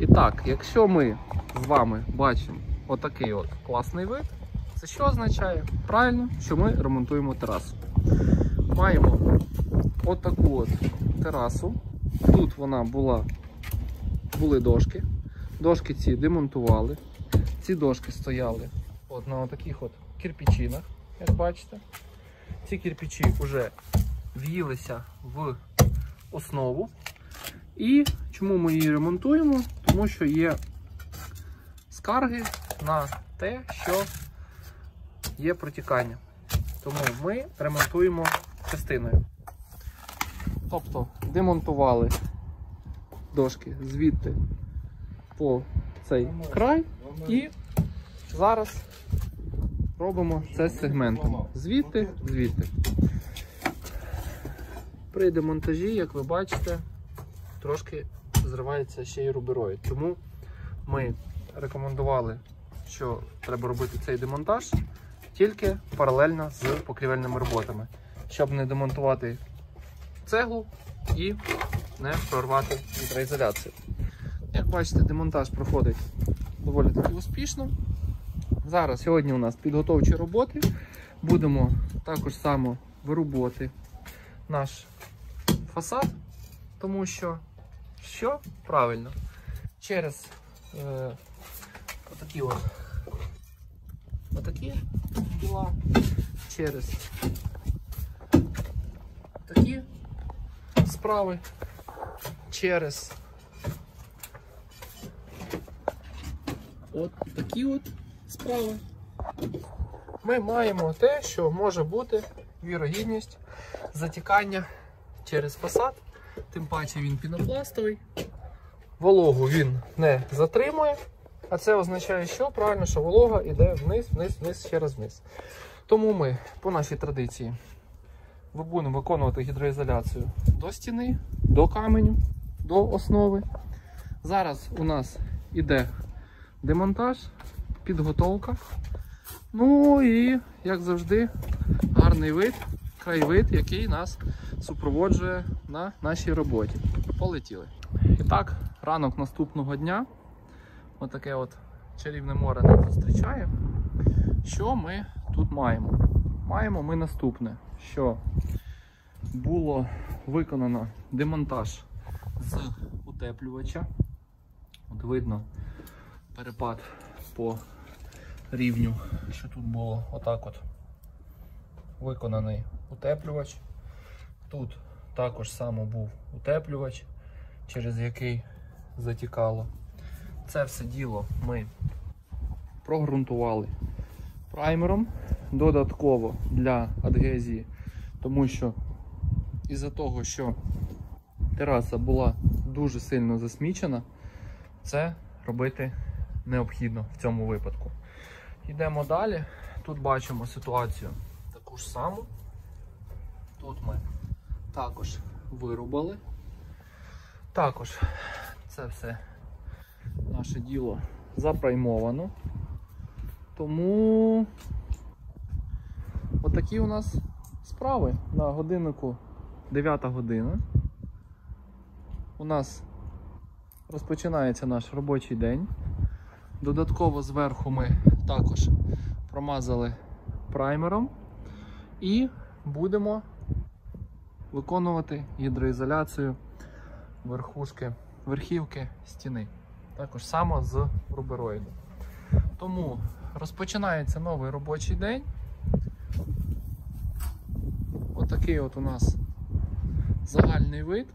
І так, якщо ми з вами бачимо отакий от класний вид, це що означає? Правильно, що ми ремонтуємо терасу. Маємо отаку от терасу. Тут вона були дошки. Дошки ці демонтували. Ці дошки стояли от на таких от кирпичинах, як бачите. Ці кирпичі вже в'їлися в основу. І чому ми її ремонтуємо? Тому що є скарги на те, що є протікання. Тому ми ремонтуємо частиною. Тобто демонтували дошки звідти по цей край і зараз робимо це сегментом. Звідти. При демонтажі, як ви бачите, трошки зривається ще й рубероїд. Тому ми рекомендували, що треба робити цей демонтаж тільки паралельно з покрівельними роботами, щоб не демонтувати цеглу і не прорвати гідроізоляцію. Як бачите, демонтаж проходить доволі таки успішно. Сьогодні у нас підготовчі роботи. Будемо також само вирубувати наш фасад, тому що правильно, через отакі діла, через такі справи, через от такі от справи, ми маємо те, що може бути вірогідність затікання через фасад, тим паче він пінопластовий, вологу він не затримує, а це означає, що правильно, що волога йде вниз, ще раз вниз. Тому ми, по нашій традиції, будемо виконувати гідроізоляцію до стіни, до каменю, до основи. Зараз у нас іде демонтаж, підготовка. Ну і, як завжди, гарний вид, краєвид, який нас супроводжує на нашій роботі. Полетіли. І так, ранок наступного дня. Отаке от чарівне море нас зустрічає. Що ми тут маємо? Маємо ми наступне, що було виконано демонтаж з утеплювача. От видно перепад по рівню, що тут було отак от виконаний утеплювач. Тут також само був утеплювач, через який затікало. Це все діло ми прогрунтували праймером, додатково для адгезії, тому що із-за того, що тераса була дуже сильно засмічена, це робити необхідно в цьому випадку. Йдемо далі. Тут бачимо ситуацію таку ж саму. Тут ми також вирубали. Також це все наше діло запраймовано. Тому отакі у нас справи. На годиннику 9 година. У нас розпочинається наш робочий день. Додатково зверху ми також промазали праймером і будемо виконувати гідроізоляцію верхівки стіни. Також само з рубероїду. Тому розпочинається новий робочий день. Отакий от у нас загальний вид.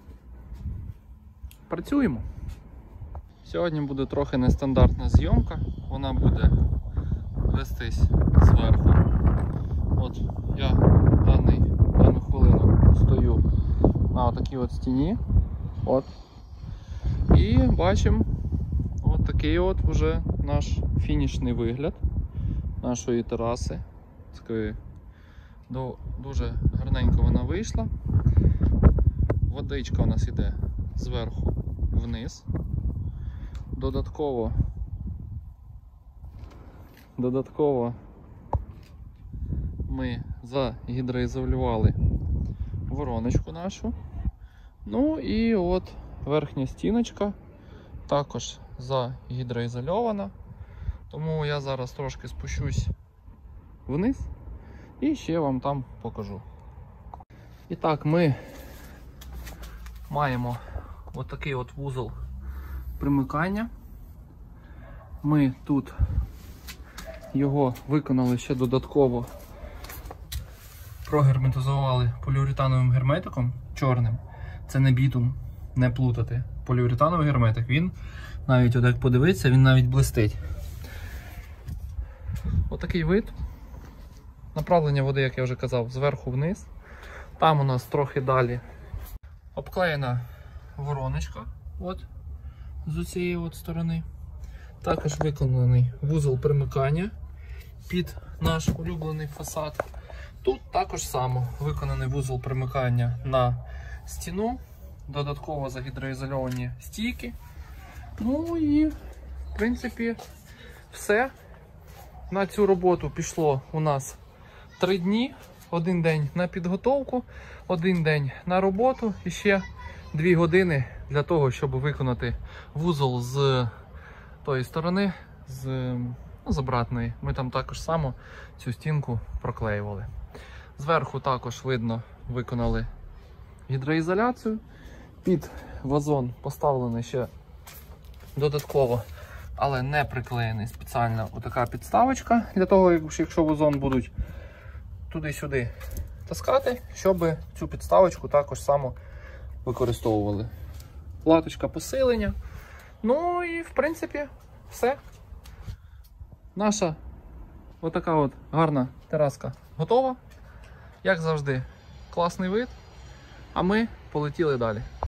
Працюємо. Сьогодні буде трохи нестандартна зйомка. Вона буде вестись зверху. От я дану хвилину стою на отакій от стіні. От. І бачимо от такий от уже наш фінішний вигляд нашої тераси. Такої дуже гарненько вона вийшла. Водичка у нас йде зверху вниз. Додатково ми загідроізолювали вороночку нашу. Ну і от верхня стіночка, також загідроізольована. Тому я зараз трошки спущусь вниз і ще вам там покажу. І так, ми маємо отакий от вузол примикання. Ми тут його виконали ще додатково, прогерметизували поліуретановим герметиком чорним. Це не бітум, не плутати. Поліуретановий герметик, він навіть, от як подивитися, він навіть блистить. Отакий вид. Направлення води, як я вже казав, зверху вниз. Там у нас трохи далі обклеєна вороночка, от, з цієї от сторони. Також виконаний вузол примикання під наш улюблений фасад. Тут також само виконаний вузол примикання на стіну, додатково загідроізольовані стійки. Ну і, в принципі, все. На цю роботу пішло у нас 3 дні. 1 день на підготовку, 1 день на роботу і ще 2 години для того, щоб виконати вузол з тої сторони, з обратної. Ми там також само цю стінку проклеювали. Зверху також видно, виконали гідроізоляцію. Під вазон поставлений ще додатково, але не приклеєний спеціально отака підставочка, для того, якщо вазон будуть туди-сюди таскати, щоб цю підставочку також само використовували. Латочка посилення. Ну і в принципі все. Наша отака от гарна тераска готова. Як завжди, класний вид. А ми полетіли далі.